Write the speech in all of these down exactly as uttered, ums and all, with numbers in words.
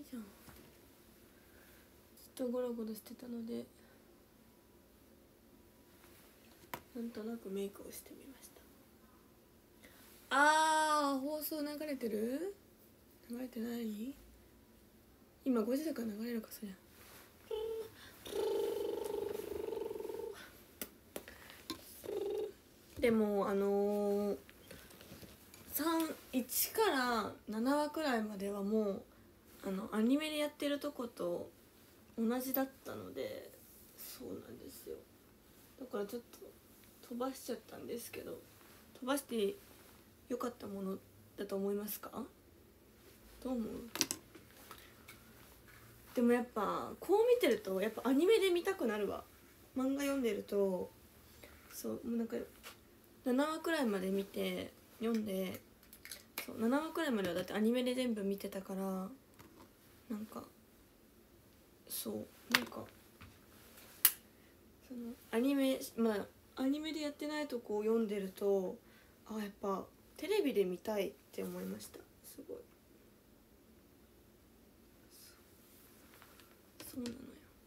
じゃん。ずっとゴロゴロしてたのでなんとなくメイクをしてみました。あー、放送流れてる？流れてない？今ごじだから流れるかそりゃ。でもあのー、いちからななわくらいまではもうあのアニメでやってるとこと同じだったので、そうなんですよ。だからちょっと飛ばしちゃったんですけど、飛ばして良かったものだと思いますか？どう思う？でもやっぱこう見てるとやっぱアニメで見たくなるわ。漫画読んでるとそうもうなんかななわくらいまで見て読んで、そうななわくらいまではだってアニメで全部見てたから、なんかそうなんかそのアニメまあアニメでやってないとこを読んでると、あやっぱテレビで見たいって思いました。すごいそうなのよ。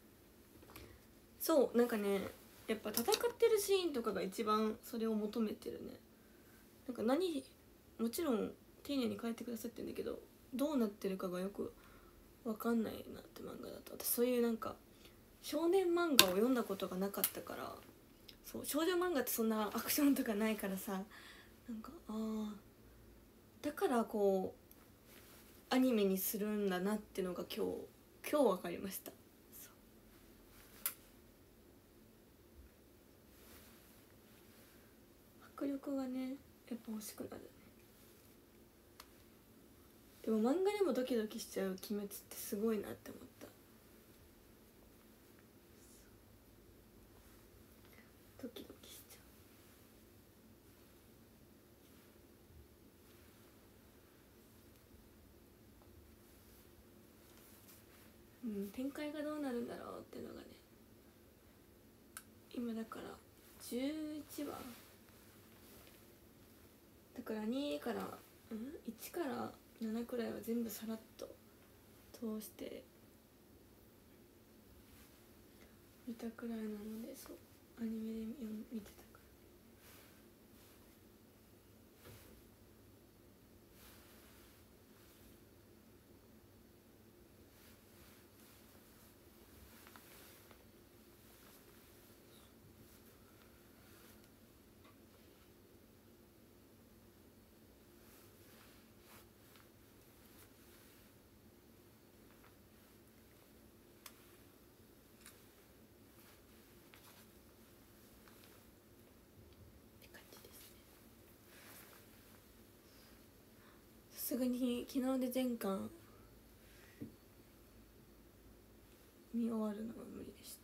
そうなんかねやっぱ戦ってるシーンとかが一番それを求めてるね。なんか何もちろん丁寧に書いてくださってるんだけど、どうなってるかがよく分かんないなって漫画だと。私そういうなんか少年漫画を読んだことがなかったから、そう少女漫画ってそんなアクションとかないからさ、なんかああだからこうアニメにするんだなってのが今日今日分かりました。迫力がねやっぱ欲しくなるね。でも漫画でもドキドキしちゃう鬼滅ってすごいなって思った。ドキドキしちゃう。うん展開がどうなるんだろうっていうのがね、今だからじゅういちわだからにからうんいちからななくらいは全部さらっと通して見たくらいなので、そうアニメで見てたからって感じですね。さすがに昨日で全巻見終わるのは無理でした。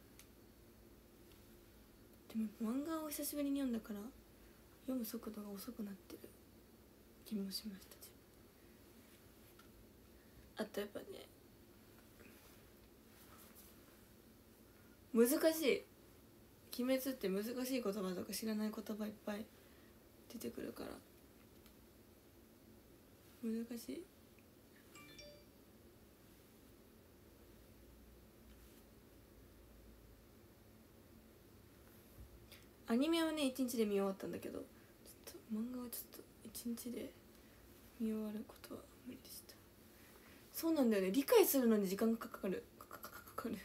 でも漫画を久しぶりに読んだから読む速度が遅くなってる気もしました。あとやっぱね難しい、鬼滅って難しい言葉とか知らない言葉いっぱい出てくるから難しい。アニメはね一日で見終わったんだけど、ちょっと漫画はちょっと一日で見終わることは無理でした。そうなんだよね、理解するのに時間がかかるかかかかかる。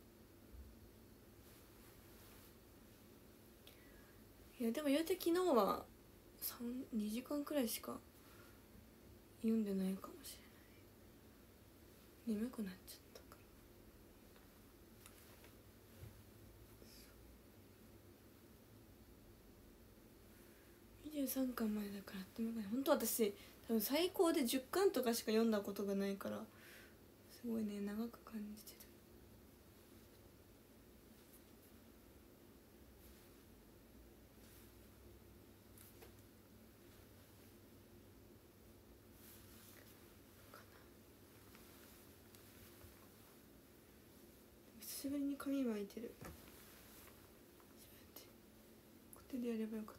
いやでも言うて昨日はにじかんくらいしか読んでないかもしれない。眠くなっちゃったから。にじゅうさんかんまでだからって本当私多分最高でじゅっかんとかしか読んだことがないから、すごいね長く感じてる。久しぶりに髪巻いてる。こてでやればよかった。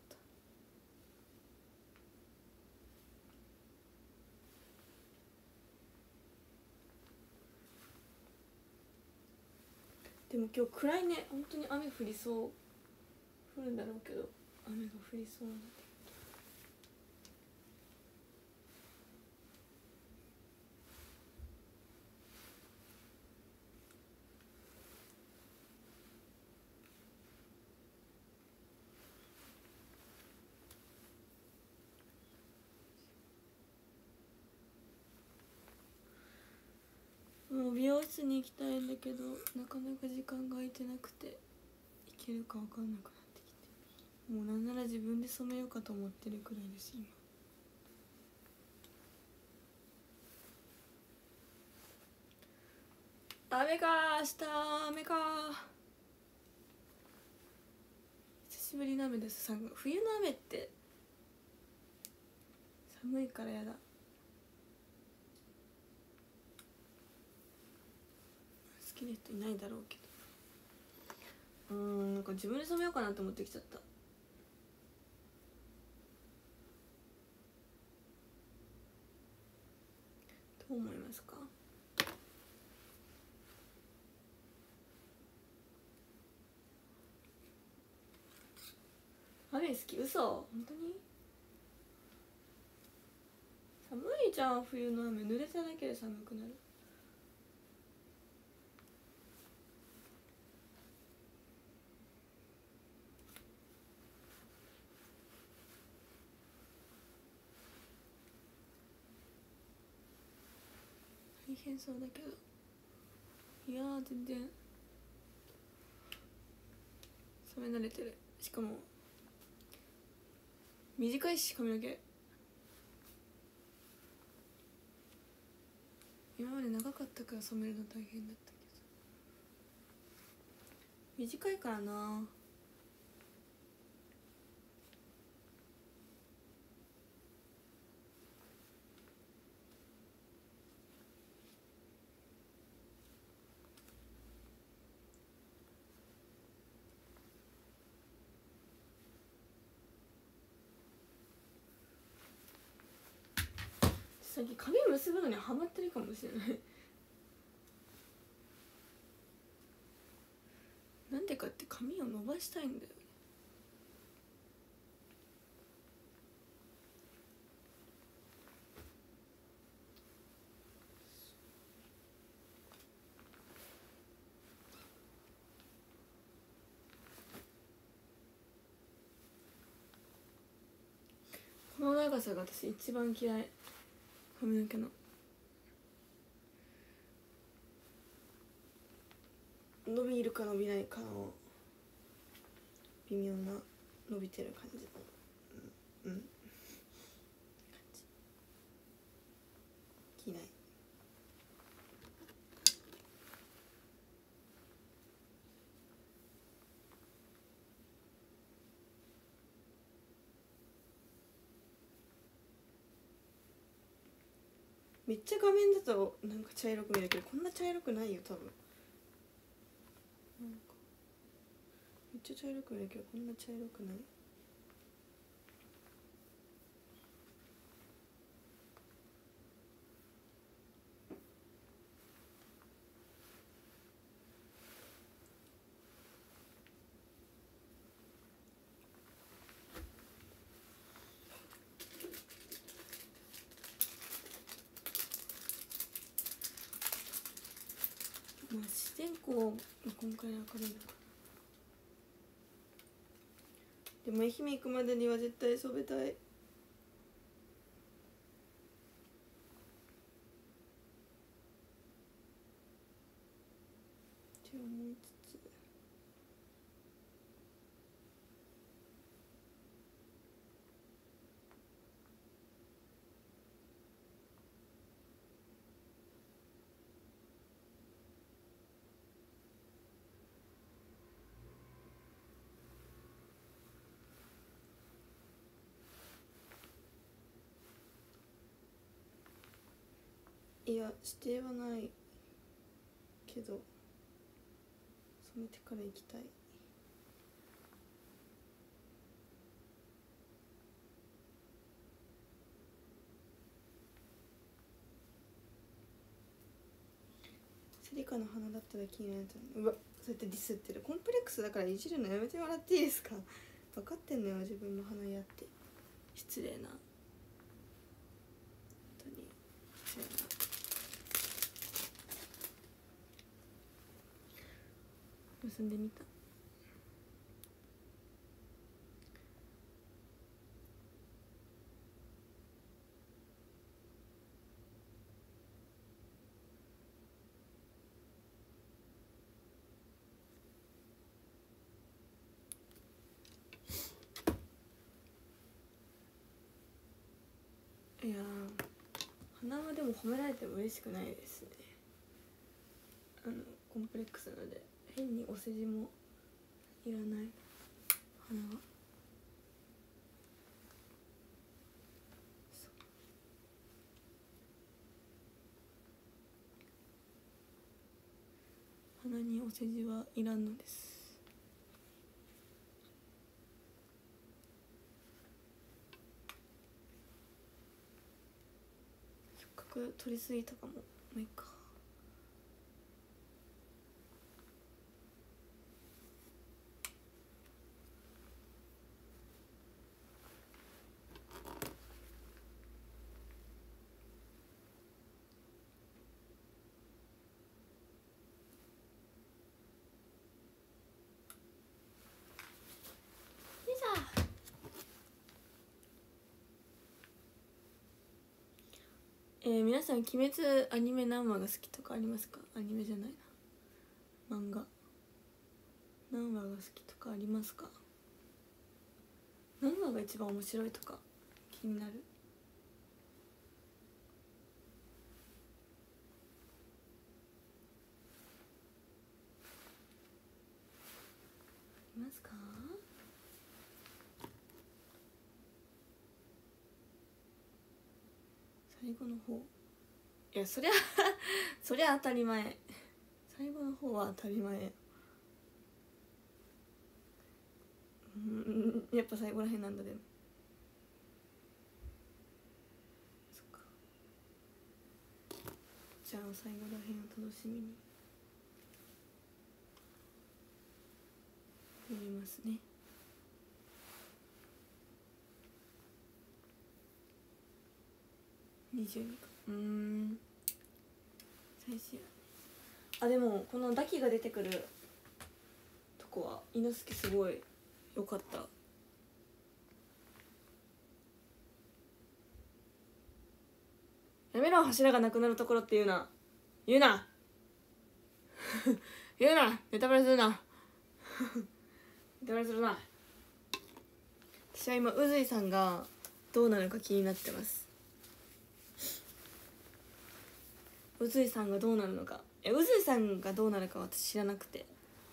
でも今日暗いね。本当に雨降りそう。降るんだろうけど雨が降りそうなんで。もう美容室に行きたいんだけどなかなか時間が空いてなくて行けるか分かんなくなってきて、もうなんなら自分で染めようかと思ってるくらいです今。雨かー、明日雨かー。久しぶりの雨です。冬の雨って寒いからやだ。好きな人いないだろうけど、うーん、なんか自分で染めようかなと思ってきちゃった。どう思いますか？雨好き？嘘？本当に？寒いじゃん冬の雨。濡れただけで寒くなる。大変そうだけど、いやー全然染め慣れてる。しかも短いし髪の毛。今まで長かったから染めるの大変だったけど、短いからな。最近髪結ぶのにハマってるかもしれないなんでかって髪を伸ばしたいんだよ。この長さが私一番嫌い。髪の毛の伸びるか伸びないかの微妙な伸びてる感じの、うん、うん、嫌い。めっちゃ画面だとなんか茶色く見えるけど、こんな茶色くないよ多分。なんかめっちゃ茶色く見えるけどこんな茶色くない。まあ自然光が今回明るいのかな。でも愛媛行くまでには絶対染めたい。って思いつつ、いや指定はないけど染めてから行きたい。 リカの花だったら気になると、うわそうやってディスってる。コンプレックスだからいじるのやめてもらっていいですか。分かってんのよ自分の花屋って。失礼な、本当に失礼な。結んでみた。いやー、鼻はでも褒められても嬉しくないですね。あのコンプレックスなので変にお世辞もいらない鼻は。鼻にお世辞はいらんのです。取りすぎたかも。もういいか。よいしょ。えー、皆さん鬼滅アニメ何話が好きとかありますか？アニメじゃないな、漫画何話が好きとかありますか？何話が一番面白いとか気になる。いますか？最後の方、いやそりゃそりゃ当たり前。最後の方は当たり前。うん、やっぱ最後らへんなんだ。でもそっか。じゃあ最後らへんを楽しみに読みますね。にじゅうにか。うーん、最終あ、でもこのダキが出てくるとこは猪之助すごい良かった。やめろ、柱がなくなるところって言うな言うな言うな、ネタバレするなネタバレするな。私は今宇髄さんがどうなるか気になってます。宇髄さんがどうなるのか。え、宇髄さんがどうなるか私知らなくて、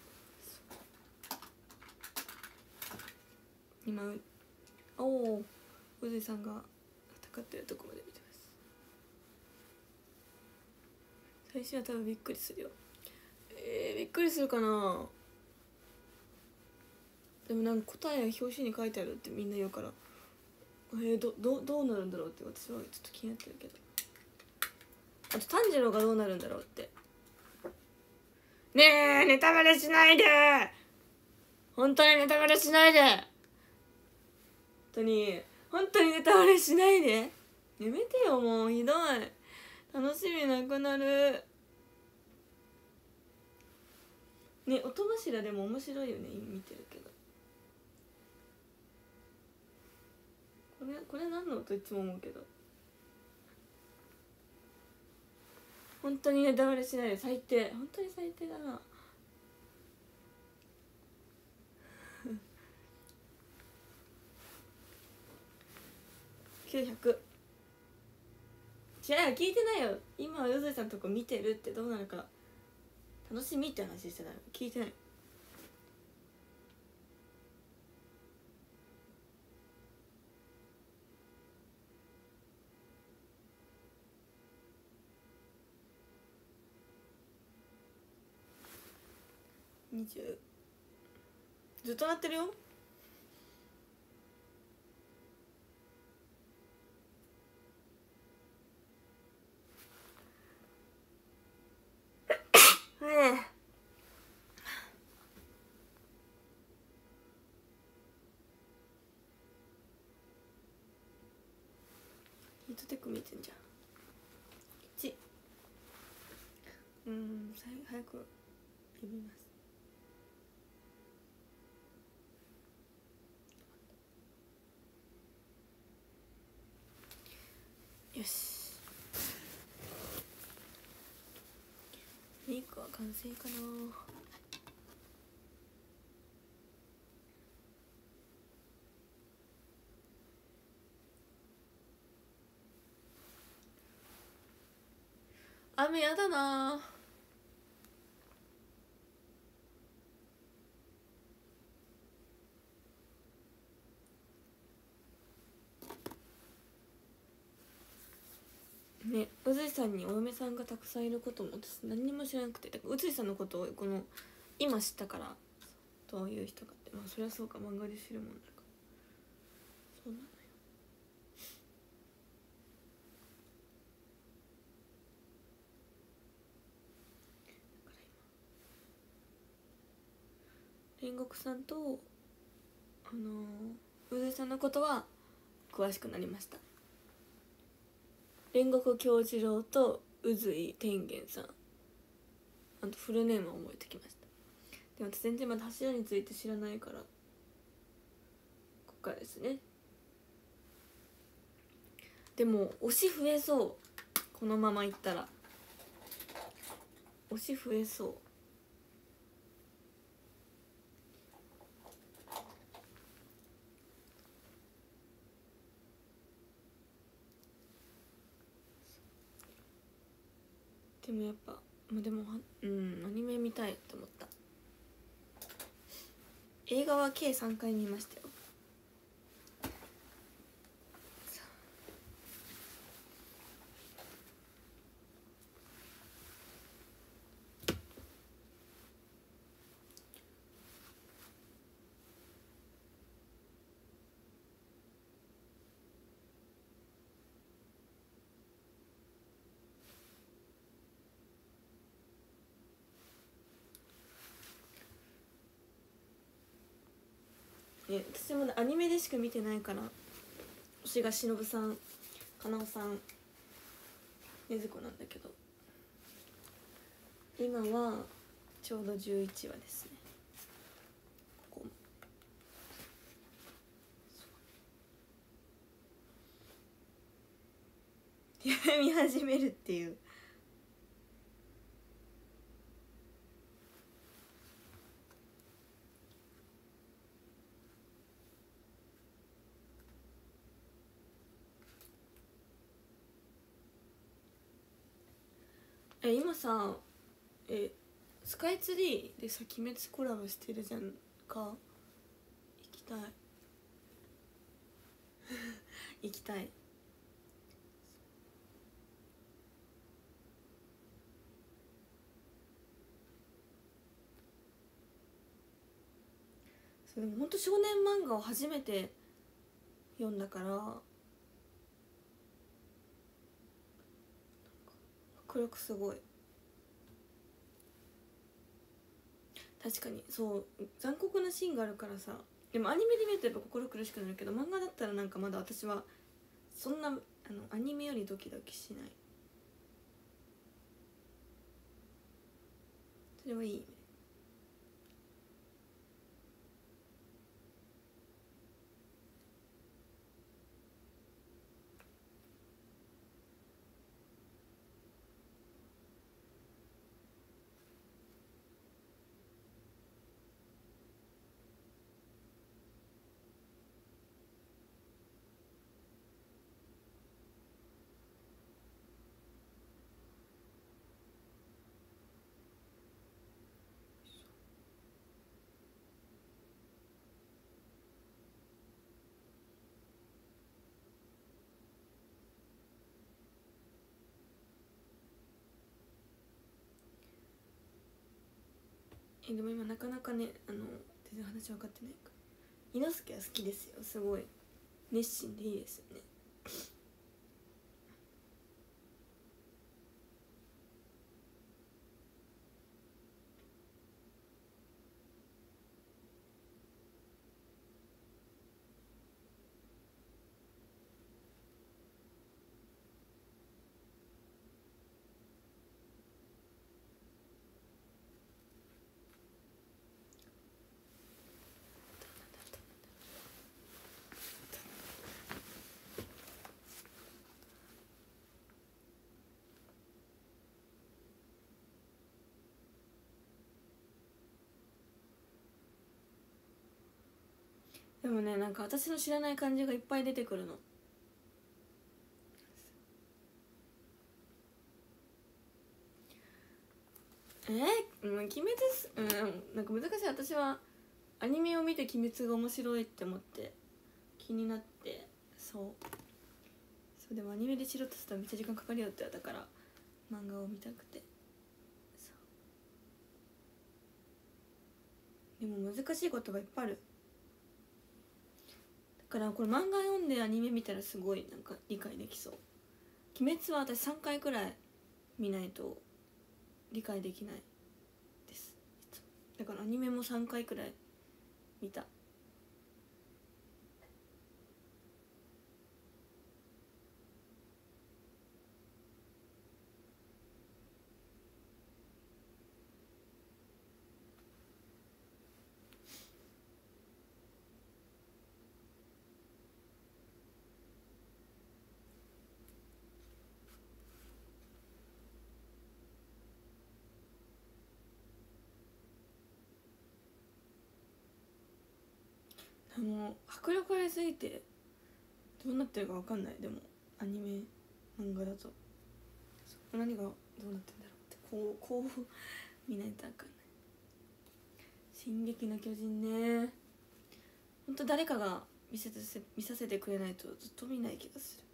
今おお宇髄さんが戦ってるとこまで見てます。最初は多分びっくりするよ。えー、びっくりするかな。でもなんか答えが表紙に書いてあるってみんな言うから、えー、ど, ど, どうなるんだろうって私はちょっと気になってるけど。あと炭治郎がどうなるんだろうって。ねえ、ネタバレしないで、本当にネタバレしないで、本当に本当にネタバレしないで、やめてよ、もうひどい。楽しみなくなるね。音柱でも面白いよね、今見てるけど。これこれ何の音いつも思うけど。本当にネタバレしないで、最低、本当に最低だなきゅうひゃく。違う、聞いてないよ。今宇髄さんのとこ見てるって、どうなるか楽しみって話してたの、聞いてない。にじゅうずっと鳴ってるよ。 ヒートテック見てんじゃん。いち、うーん早く読みます。よし、メイクは完成かな。雨やだな。ね、宇髄さんにお嫁さんがたくさんいることも私何にも知らなくて、だから宇髄さんのことをこの今知ったから、どういう人かって、まあそりゃそうか、漫画で知るもんだから、そうなのよ。だから今煉獄さんとあの宇髄さんのことは詳しくなりました。煉獄京次郎と宇髄天元さん、あとフルネームは覚えてきました。でも私全然まだ柱について知らないから、こっからですね。でも推し増えそう、このままいったら推し増えそう。でもやっぱ、まあ、でもうんアニメ見たいって思った。映画は計さんかい見ましたよ。え私もアニメでしか見てないから、推しがしのぶさん、かなおさん、ねずこなんだけど、今はちょうどじゅういちわですね。ここ見始めるっていう。え今さ、えスカイツリーでさ鬼滅コラボしてるじゃんか。行きたい行きたい。それでもほんと少年漫画を初めて読んだから、迫力すごい。確かにそう残酷なシーンがあるからさ。でもアニメで見るとやっぱ心苦しくなるけど、漫画だったらなんかまだ私はそんなあのアニメよりドキドキしない。それはいいね。えでも今なかなかね、あの全然話分かってないから、伊之助は好きですよ。すごい熱心でいいですよね。 でもね、なんか私の知らない漢字がいっぱい出てくるの。えー、うん、鬼滅す、うん、なんか難しい。私はアニメを見て鬼滅が面白いって思って気になって、そうそうでもアニメで知ろうとしたらめっちゃ時間かかるよって言われたから漫画を見たくて。そうでも難しいことがいっぱいある。だからこれ漫画読んでアニメ見たらすごいなんか理解できそう。鬼滅は私さんかいくらい見ないと理解できないです。だからアニメもさんかいくらい見た。もう迫力ありすぎてどうなってるか分かんない。でもアニメ漫画だと何がどうなってんだろうってこうこう見ないと分かんない。進撃の巨人ね、ほんと誰かが見せて見させてくれないとずっと見ない気がする。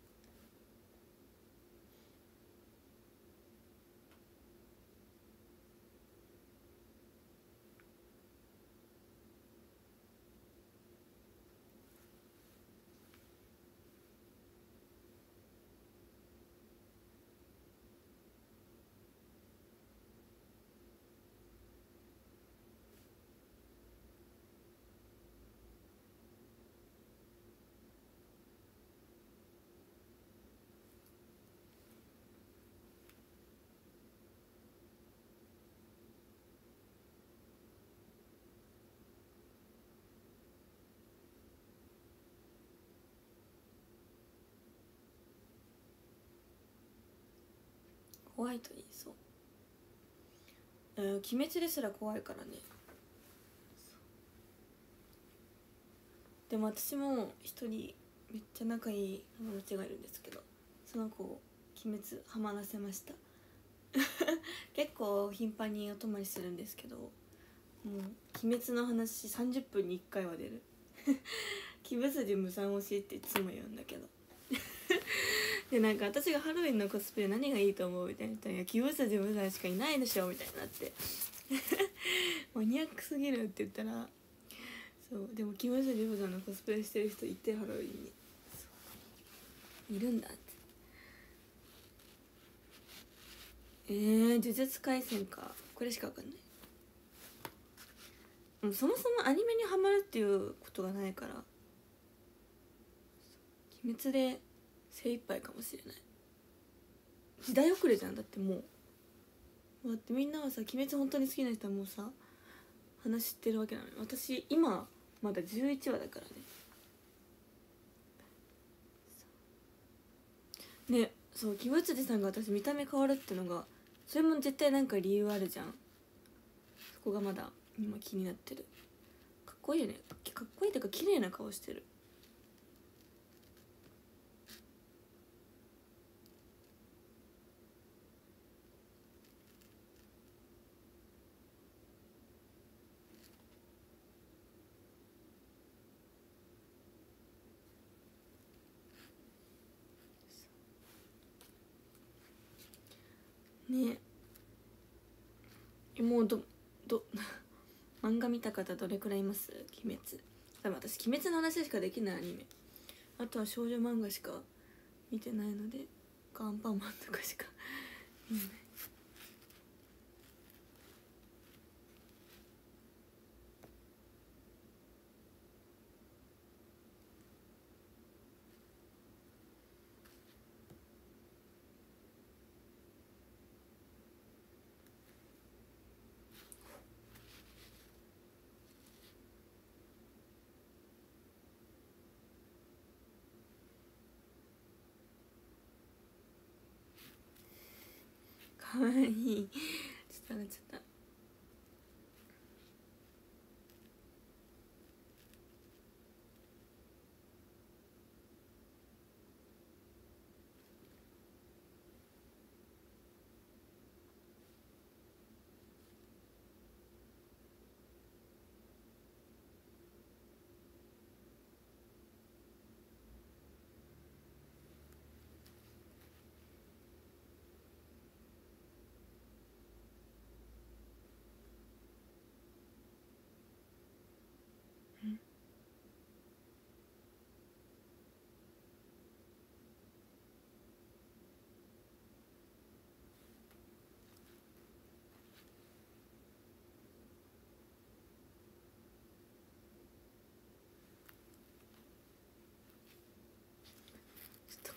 怖いと言いそう、えー、鬼滅ですら怖いからね。でも私も一人めっちゃ仲いい友達がいるんですけど、その子を鬼滅ハマらせました結構頻繁にお泊まりするんですけど、もう鬼滅の話さんじゅっぷんにいっかいは出る鬼舞筋無惨推しっていつも言うんだけどでなんか私がハロウィンのコスプレ何がいいと思うみたいな人に「いや鬼舞筋無惨しかいないでしょ」みたいになってマニアックすぎるって言ったら、そうでも鬼舞筋無惨のコスプレしてる人いてハロウィンにいるんだって。えー、呪術廻戦か、これしかわかんない。もうそもそもアニメにハマるっていうことがないから鬼滅で精一杯かもしれない。時代遅れじゃん。だってもうだってみんなはさ、鬼滅本当に好きな人はもうさ話知ってるわけなのに、私今まだじゅういちわだからね。ね、そう鬼舞辻さんが私見た目変わるってのが、それも絶対なんか理由あるじゃん。そこがまだ今気になってる。かっこいいよね。かっこいいっていうか綺麗な顔してる。ねえ、もうどど漫画見た方どれくらいいます？鬼滅。多分私鬼滅の話しかできないアニメ。あとは少女漫画しか見てないので、アンパンマンとかしか見ない。かわいい。ちょっと笑っちゃった。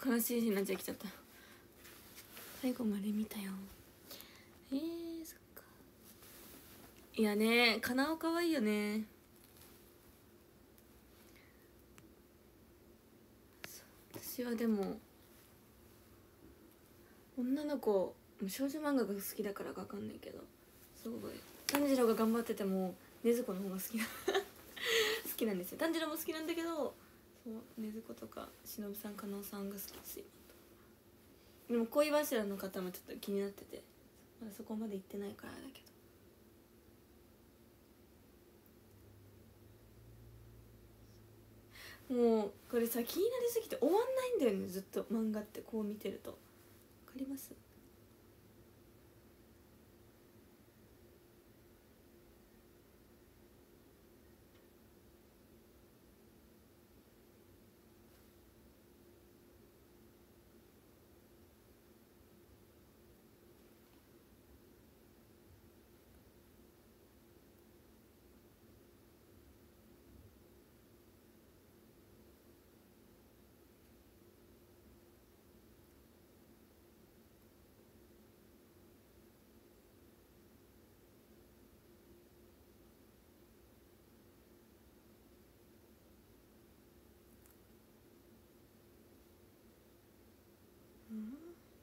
悲しいなっちゃきちゃった。最後まで見たよ。えー、そっか。いやね、かなおかわいいよね。私はでも女の子少女漫画が好きだからかわかんないけど、すごい炭治郎が頑張ってても禰豆子の方が好きな好きなんですよ。炭治郎も好きなんだけど、そう禰豆子とか忍さん加納さんが好きですよ。でも恋柱の方もちょっと気になってて、まだそこまで行ってないからだけど、もうこれさ気になりすぎて終わんないんだよね、ずっと漫画ってこう見てると。わかります？うん。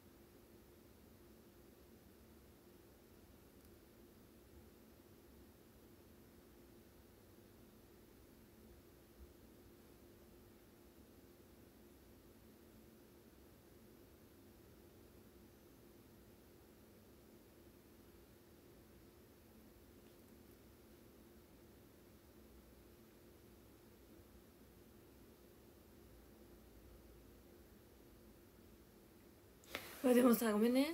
あでもさ、ごめんね、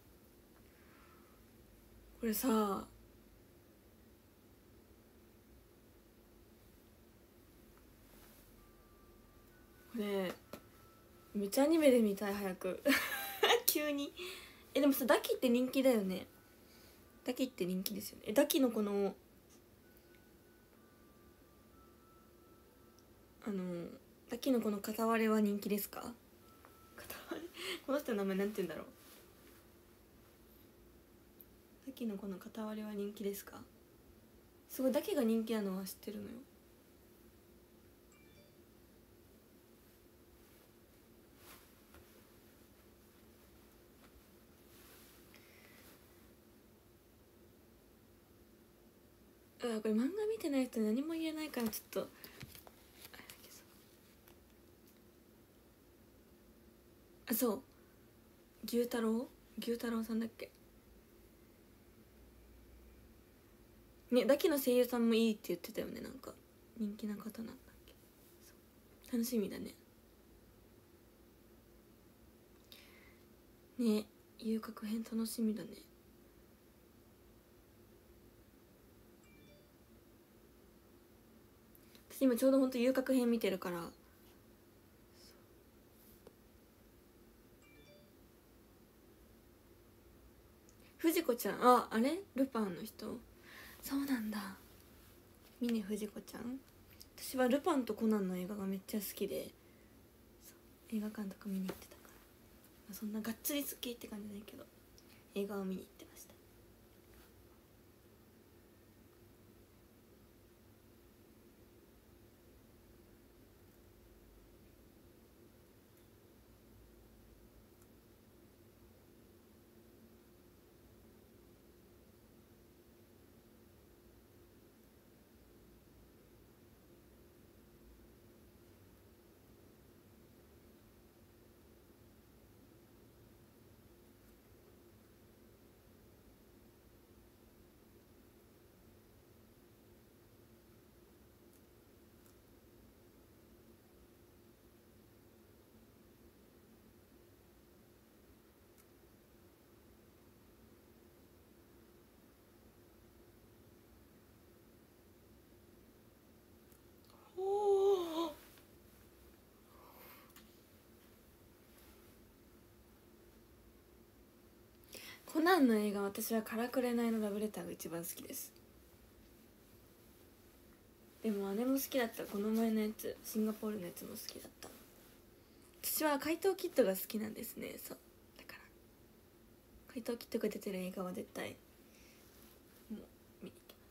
これさこれめっちゃアニメで見たい、早く急に。えでもさ、ダキって人気だよね。ダキって人気ですよね。えダキのこのあのダキのこの片割れは人気ですか？片割れこの人の名前なんて言うんだろう。ダキのこの片割れは人気ですか？すごいダキが人気なのは知ってるのよ。あこれ漫画見てない人何も言えないからちょっとあ、そう牛太郎牛太郎さんだっけね。ダキの声優さんもいいって言ってたよね。なんか人気な方なんだっけ。楽しみだね。ね、遊郭編楽しみだね。私今ちょうどほんと遊郭編見てるから。藤子ちゃん、ああれルパンの人。そうなんだ。峰藤子ちゃん。私はルパンとコナンの映画がめっちゃ好きで、映画館とか見に行ってたから、そんながっつり好きって感じないけど映画を見に行ってました。コナンの映画、私は「からくれないのラブレター」が一番好きです。でもあれも好きだった、この前のやつ、シンガポールのやつも好きだった。 私は怪盗キッドが好きなんですね。そうだから怪盗キッドが出てる映画は絶対もう見に行きます。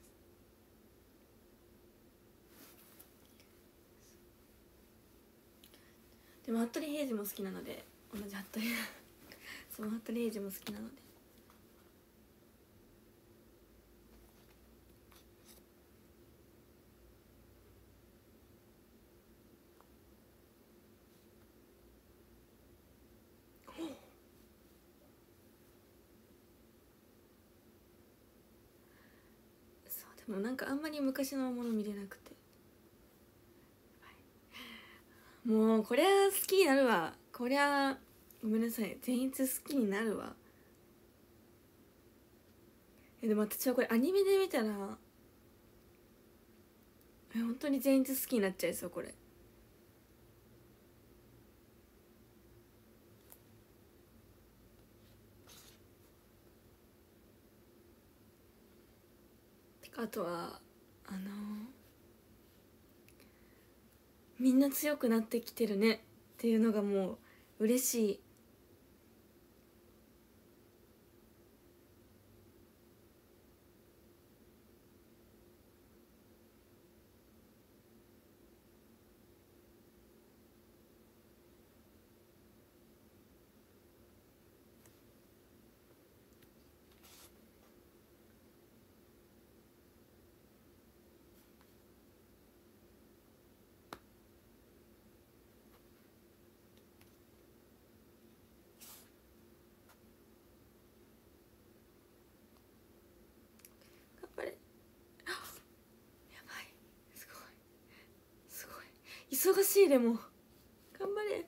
でも服部平次も好きなので、同じ服部そう服部平次も好きなので、そうでもなんかあんまり昔のもの見れなくて、もうこりゃ好きになるわ、こりゃごめんなさい、全員好きになるわ。えでも私はこれアニメで見たらえ本当に全員好きになっちゃいそうこれ。てかあとはあのー、みんな強くなってきてるねっていうのがもう嬉しい。頑張れ。やばい、すごいすごい忙しい。でも頑張れ。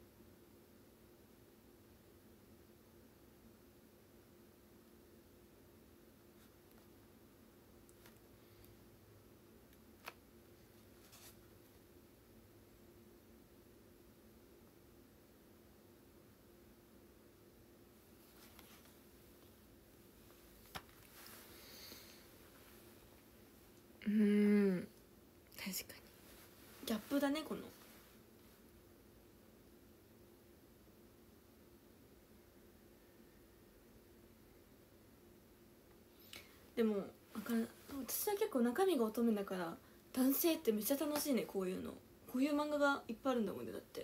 うーん確かにギャップだねこの。でもなんか私は結構中身が乙女だから男性ってめっちゃ楽しいね。こういうのこういう漫画がいっぱいあるんだもんね。だって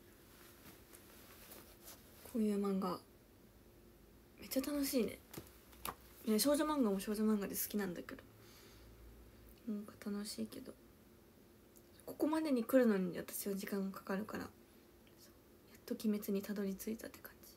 こういう漫画めっちゃ楽しいね。ね少女漫画も少女漫画で好きなんだけどなんか楽しいけどここまでに来るのに私は時間がかかるからやっと鬼滅にたどり着いたって感じ。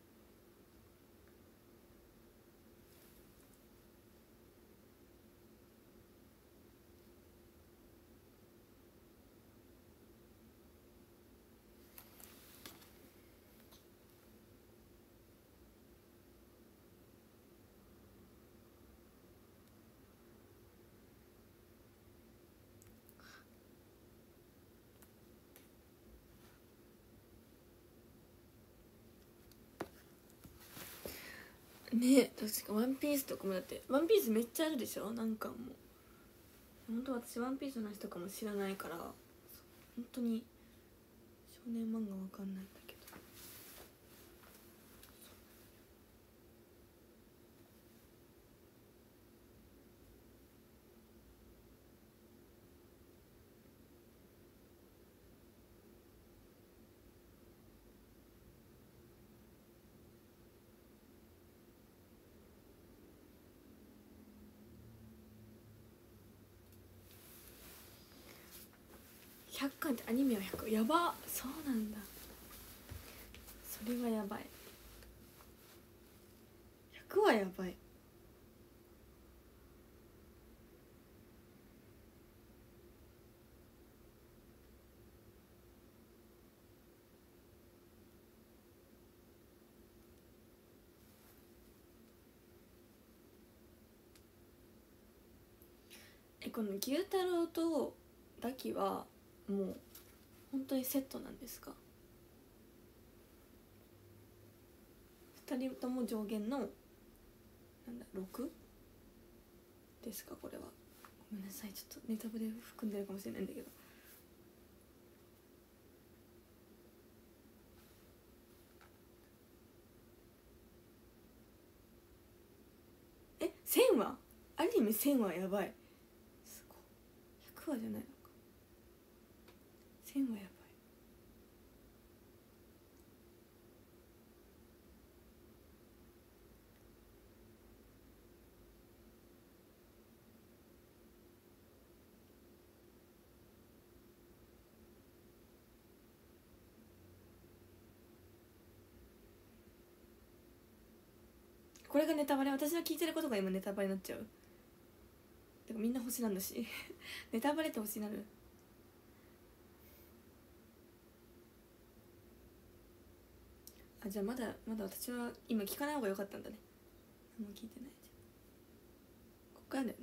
ね確かワンピースとかもだってワンピースめっちゃあるでしょ。なんかもう本当私ワンピースの話とかも知らないから本当に少年漫画わかんないんだけど。ひゃっかんってアニメはひゃくやば。そうなんだ。それはやばい。ひゃくはやばい。えこの牛太郎とダキはもう本当にセットなんですか。ふたりとも上限のなんだろくですかこれは。ごめんなさいちょっとネタバレ含んでるかもしれないんだけど。 せんわアニメせんわやばい。すごい。ひゃくわじゃないのか。せんわやばい。これがネタバレ。私の聞いてることが今ネタバレになっちゃう。てかみんな星なんだしネタバレって星になる。あ、じゃあまだまだ私は今聞かない方が良かったんだね。もう聞いてない。こっからだよね。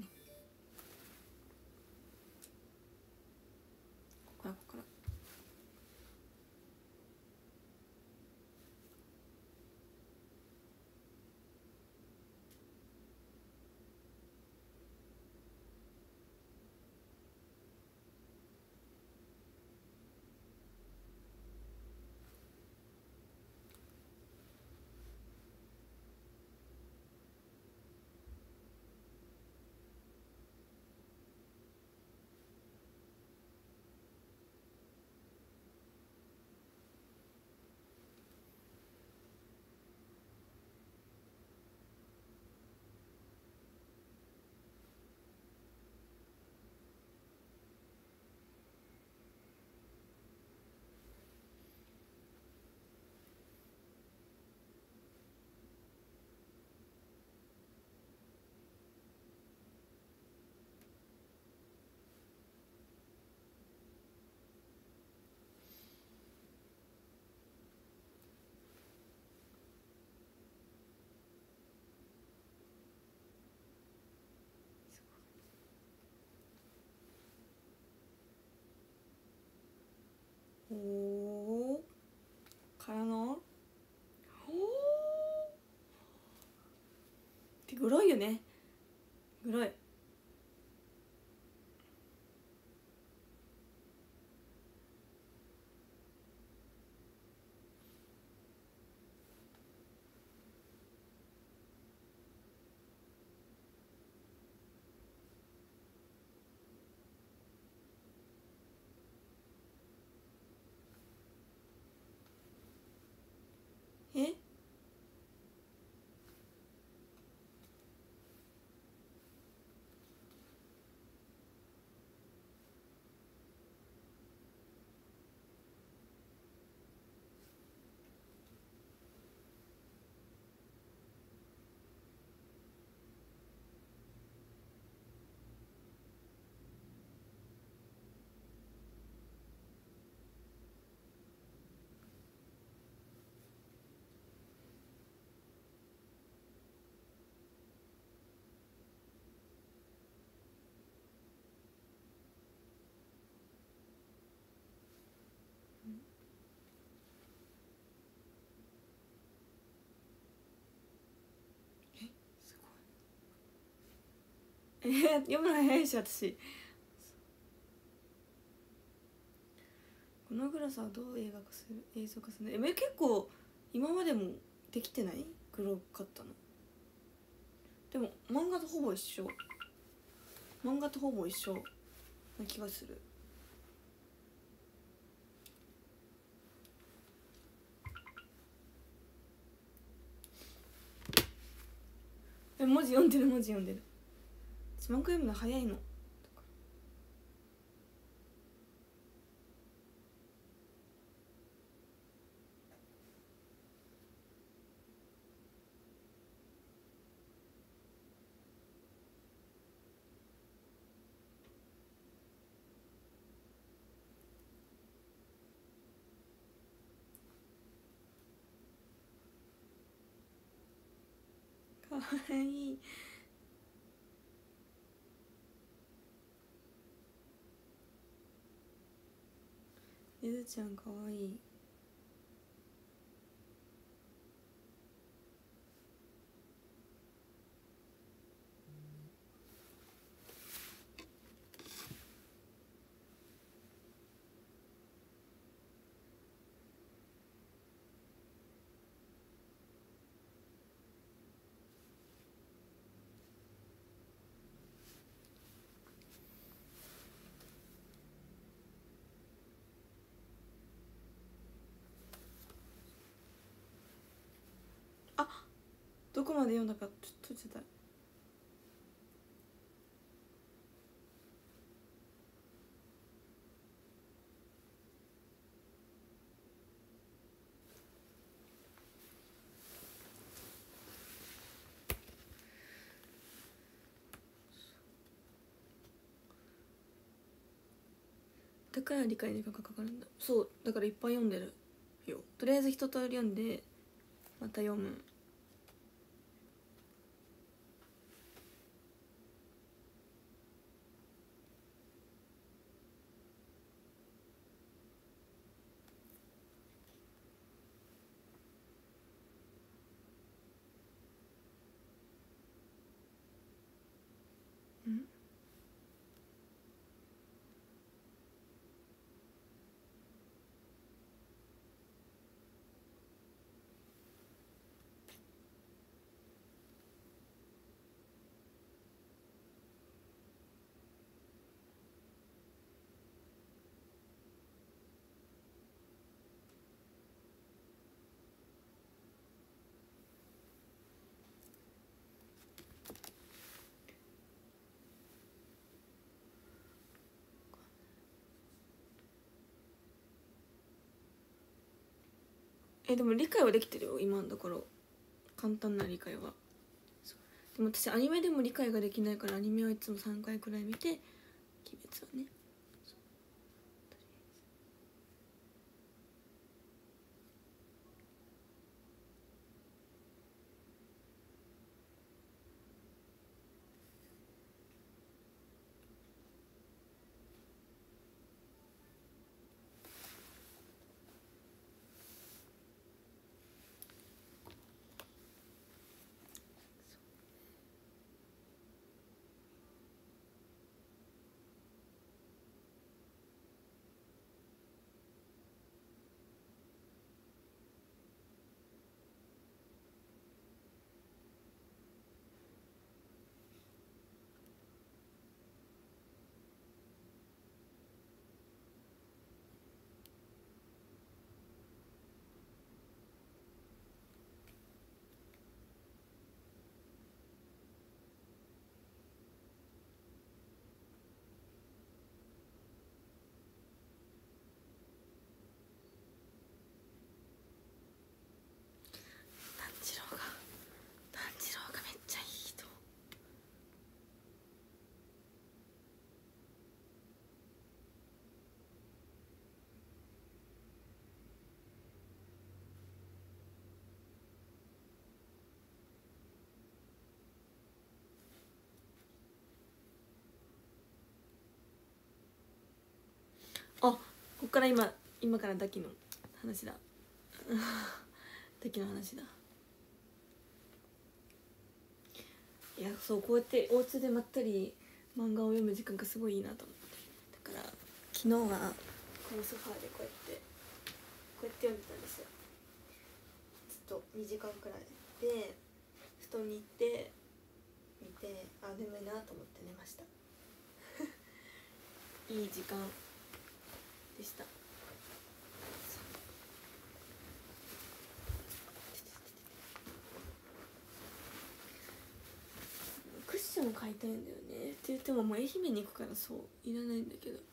こっからこっから。おおからのおってグロいよね。グロい。えすごい。えー、読むの早いし私。このグラスはどう映画化する映像化するの。え結構今までもできてない？グロかったの。でも漫画とほぼ一緒。漫画とほぼ一緒な気がする。え文字読んでる文字読んでる。私漫画読むの早いの。かわいい。ゆずちゃんかわいい。 どこまで読んだかちょっとちょっとだから理解に時間がかかるんだ。そうだからいっぱい読んでるよ。とりあえず一通り読んでまた読む。んえでも理解はできてるよ今のところ。簡単な理解は。でも私アニメでも理解ができないからアニメはいつもさんかいくらい見て鬼滅はね。炭治郎が炭治郎がめっちゃいい人。あ、こっから今今からダキの話だダキの話だ。いやそうこうやってお家でまったり漫画を読む時間がすごいいいなと思って、だから昨日はこのソファーでこうやってこうやって読んでたんですよ。ずっとにじかんくらいで布団に行って見て、あ眠いなと思って寝ましたいい時間でした。クッション買いたいんだよねって言ってももう愛媛に行くからそういらないんだけど、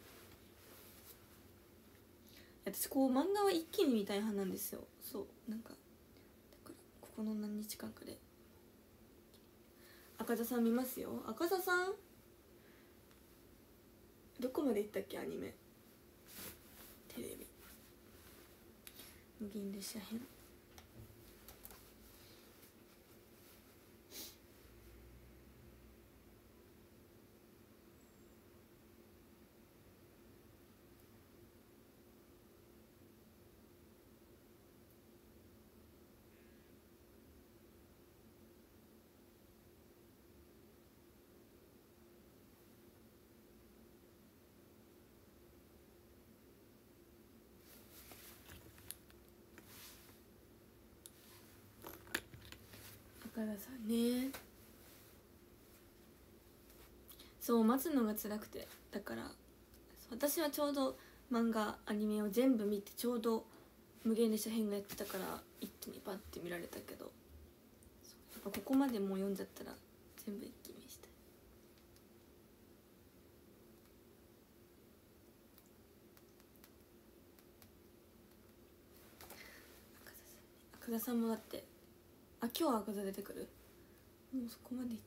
私こう漫画は一気に見たい派なんですよ。そうなんかだからここの何日間かで赤座さん見ますよ。赤座さんどこまで行ったっけアニメテレビ無限列車編。赤座さんね、そう待つのが辛くて、だから私はちょうど漫画アニメを全部見てちょうど無限列車編がやってたから一気にバッて見られたけど、そここまでもう読んじゃったら全部一気見したい。赤座さんもだって、あ、今日赤座出てくる。もうそこまでいった。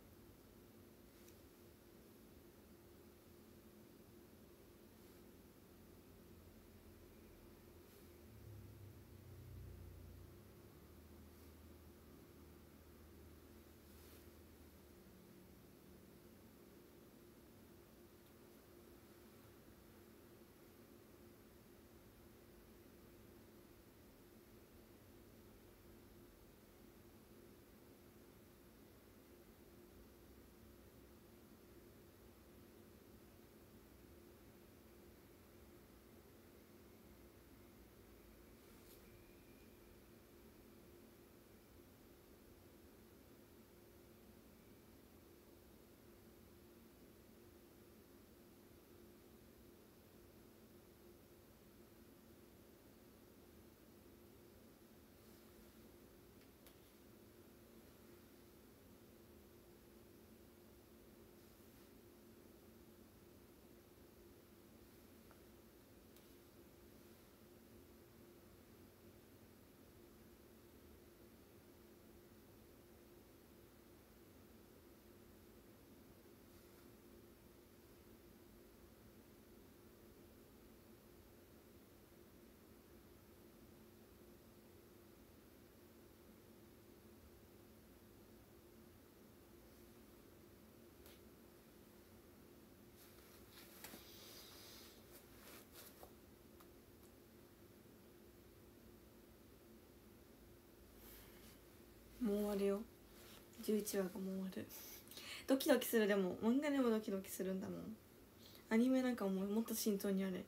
もう終わるよ。じゅういちわがもう終わる。ドキドキする。でも漫画でもドキドキするんだもん。アニメなんかもうもっと慎重にやれ。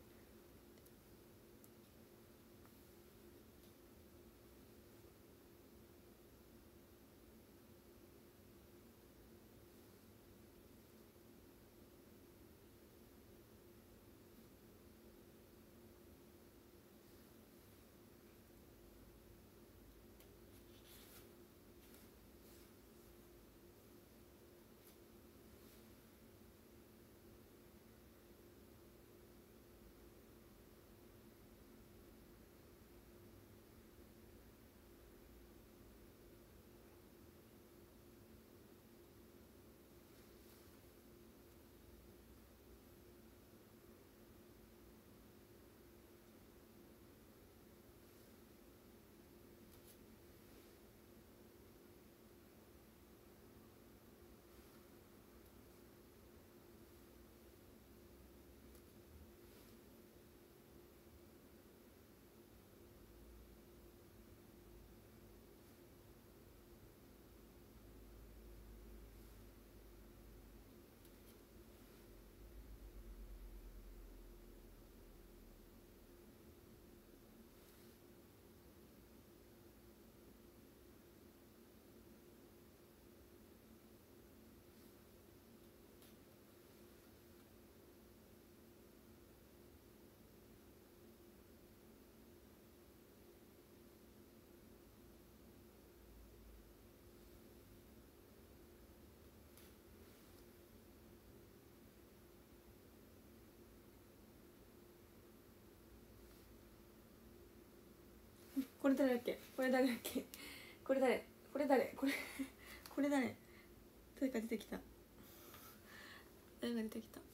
これ誰だっけ、これ誰だっけ、これ誰、これ誰、これこれ誰、誰か出てきた、誰が出てきた、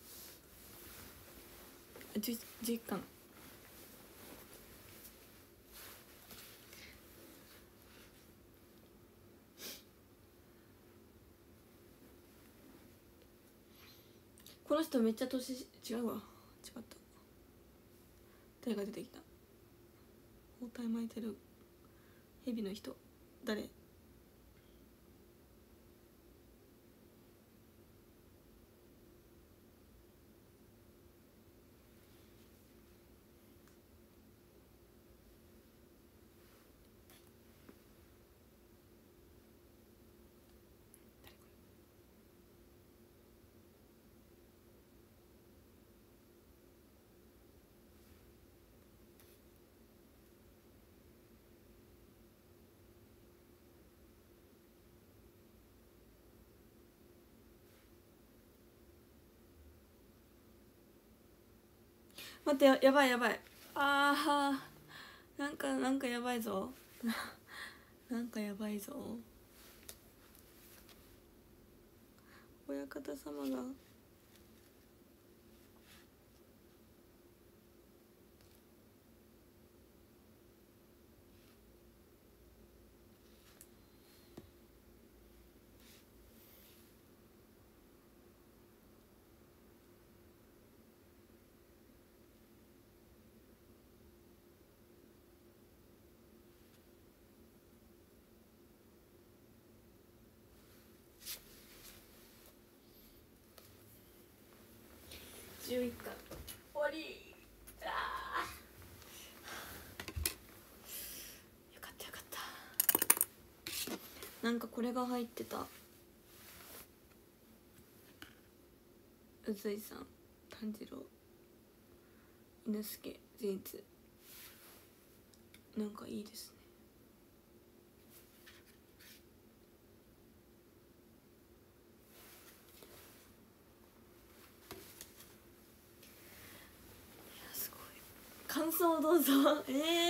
じゅじゅういっかん。この人めっちゃ年違うわ、違った、誰が出てきた、包帯巻いてる蛇の人誰、 待って、ややばいやばい。あー、なんかなんかやばいぞなんかやばいぞ。親方様がじゅういっかん終わり。あー、よかったよかった。なんかこれが入ってた。うずいさん、炭治郎、猪助、善逸、なんかいいですね。いやすごい。感想どうぞええ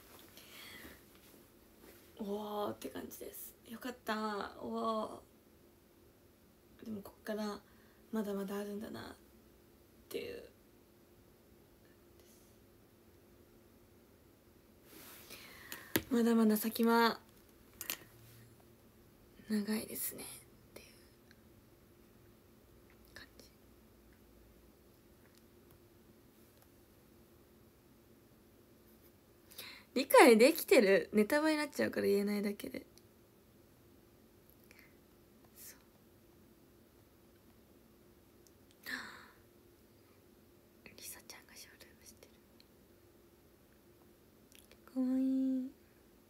ー、おーって感じです。よかった。おー、でもこっからまだまだあるんだなっていう。まだまだ先は長いですねっていう感じ。理解できてる。ネタバレになっちゃうから言えないだけで。リサちゃんがショールームしてる。かわいい。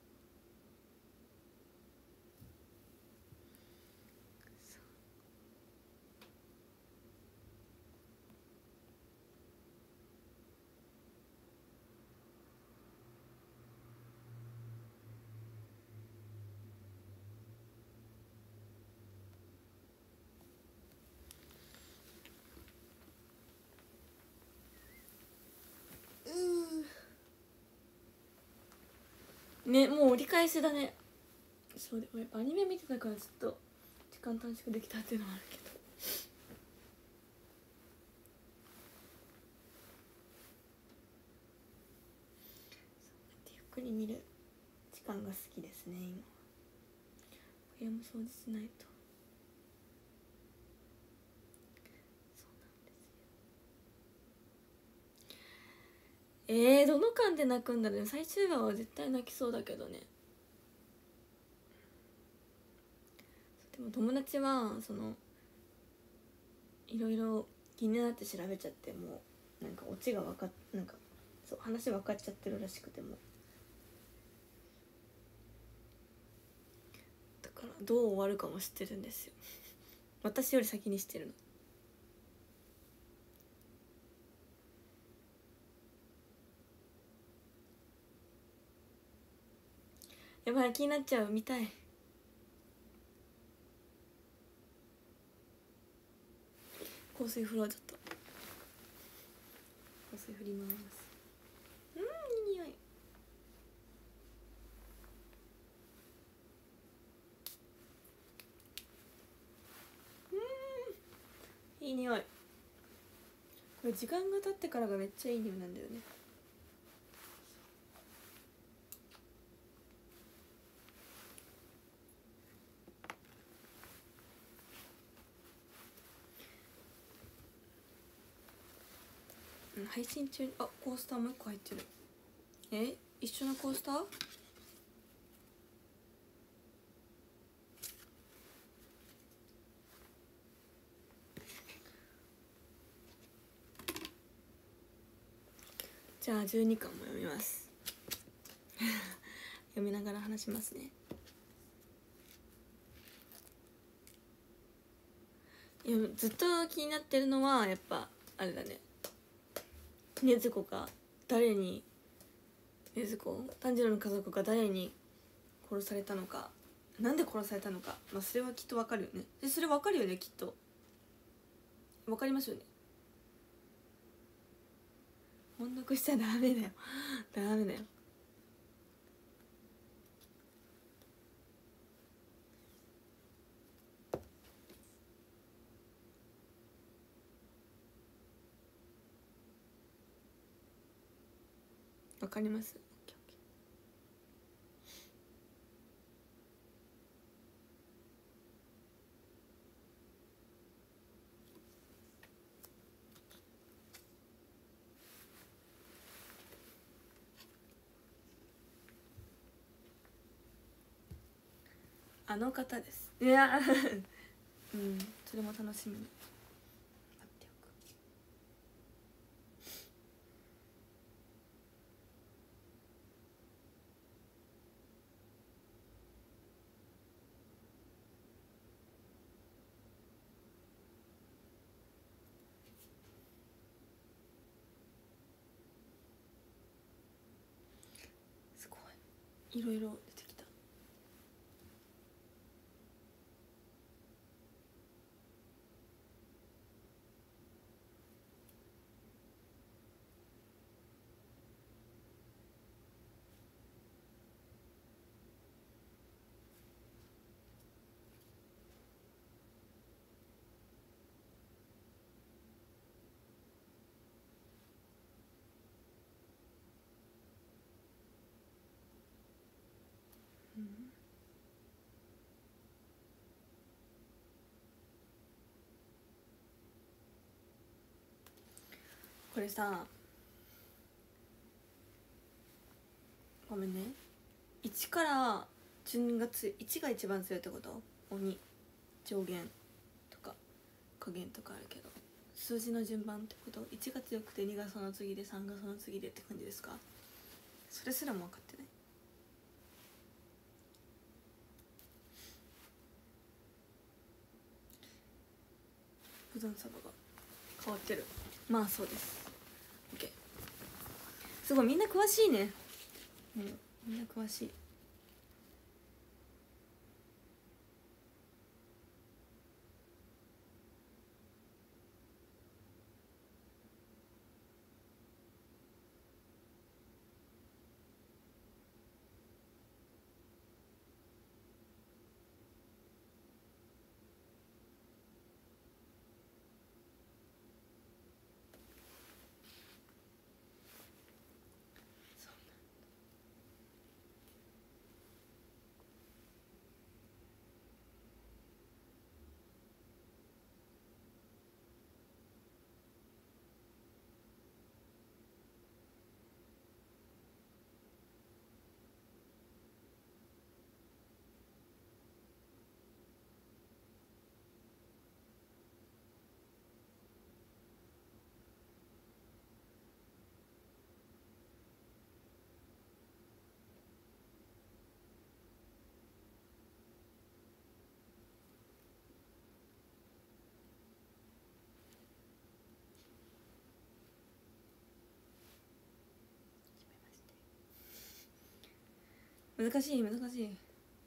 ね、もう折り返しだね。そうでもやっぱアニメ見てたからちょっと時間短縮できたっていうのはあるけど、ゆっくり見る時間が好きですね。今部屋も掃除しないと。そうなんですよ。えー、どの巻で泣くんだろう。最終話は絶対泣きそうだけどね。でも友達はそのいろいろ気になって調べちゃって、もうなんかオチが分かっなんかそう話分かっちゃってるらしくても、だからどう終わるかも知ってるんですよ私より先に知ってるの。やばい、気になっちゃう。見たい。香水フロアだった。香水振ります。うん、いい匂い。うん、いい匂い。これ時間が経ってからがめっちゃいい匂いなんだよね。配信中にあコースターもう一個入ってる。え、一緒のコースター？じゃあじゅうにかんも読みます読みながら話しますね。いやずっと気になってるのはやっぱあれだね。禰豆子が誰に禰豆子炭治郎の家族が誰に殺されたのか、なんで殺されたのか、まあそれはきっとわかるよね。でそれわかるよね、きっとわかりますよね。 音読しちゃダメだよダメだよ。わかります。あの方です。いやうんそれも楽しみに待っておく。すごいいろいろ出てきた。これさごめんね、いちから順がついちが一番強いってこと？鬼上限とか下限とかあるけど数字の順番ってこと？いちが強くてにがその次でさんがその次でって感じですか？それすらも分かってない。ブドウサバが変わってる。まあそうです。 OK。 すごいみんな詳しいね。うんみんな詳しい。難しい難しい。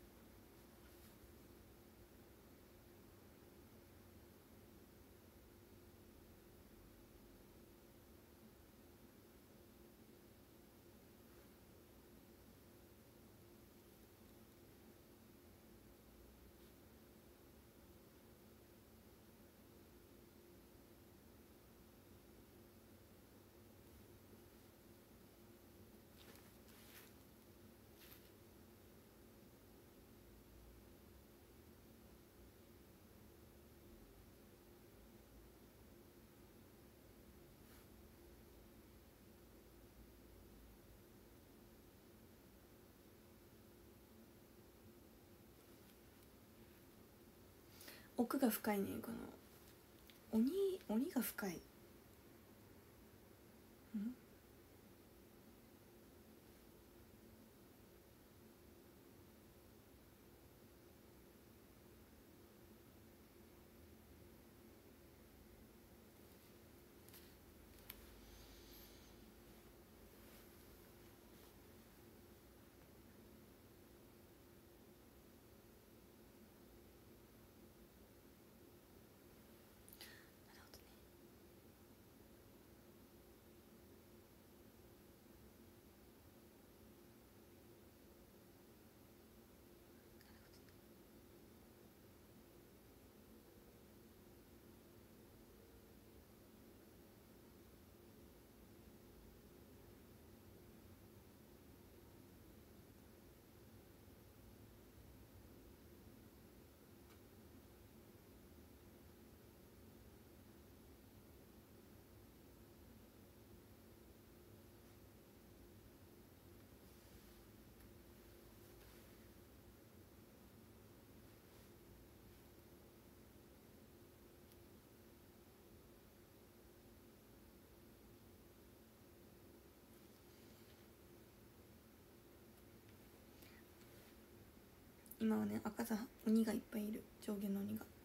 奥が深いね。この鬼鬼が深い。ん今はね赤座鬼がいっぱいいる、上下の鬼が。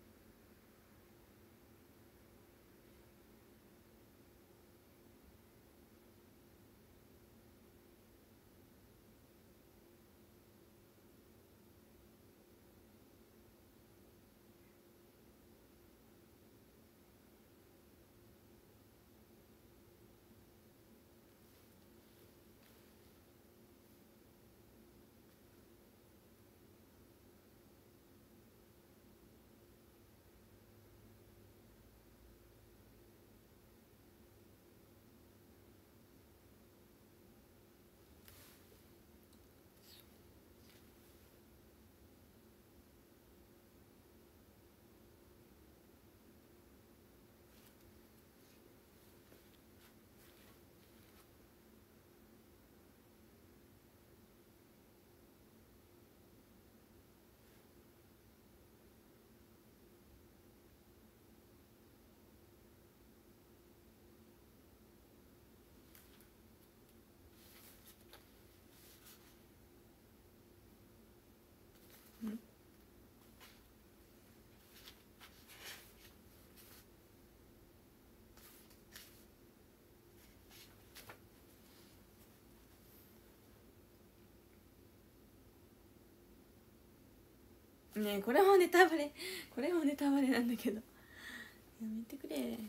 ねえこれもネタバレ、これもネタバレなんだけどやめてくれ。終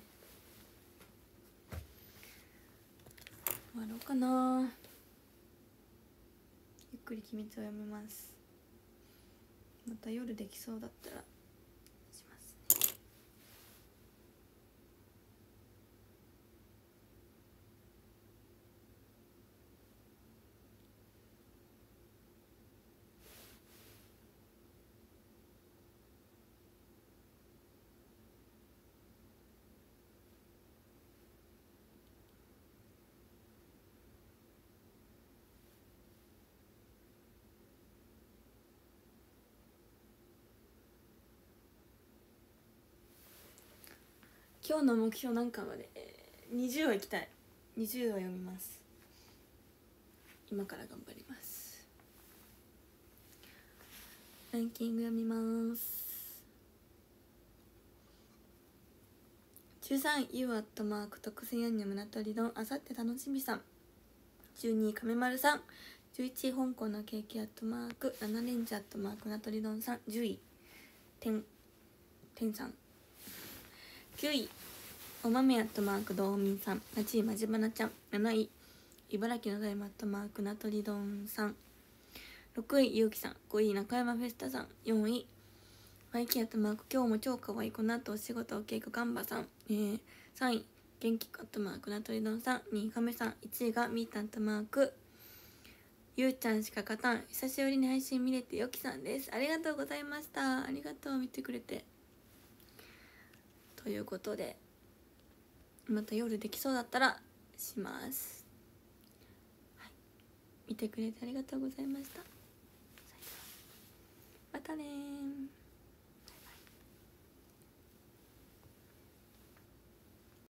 わろうかな。ゆっくり鬼滅を読みます。また夜できそうだったらしますね。今日の目標何巻まで、えー、にじゅうは行きたい。にじゅうは読みます。今から頑張ります。ランキング読みます。じゅうさんい ユー アットマーク特製ヤンニョムナトリ丼あさって楽しみさん。じゅうにい亀丸さん。じゅういちい香港のケーキアットマークななレンジアットマークナトリ丼さん。じゅういてんてんさん。きゅういお豆アットマーク道民さん。はちいまじばなちゃん。なない茨城の大麻アットマークナトリ丼さん。ろくいゆうきさん。ごい中山フェスタさん。よんいマイキーアットマーク今日も超かわいいこの後お仕事お稽古ガンバさん。えー、さんい元気アットマークナトリ丼さん。にい亀さん。いちいがみーたんアットマークゆうちゃんしか勝たん。久しぶりに配信見れてよきさんです。ありがとうございました。ありがとう見てくれて。ということでまた夜できそうだったらします、はい、見てくれてありがとうございました。またね。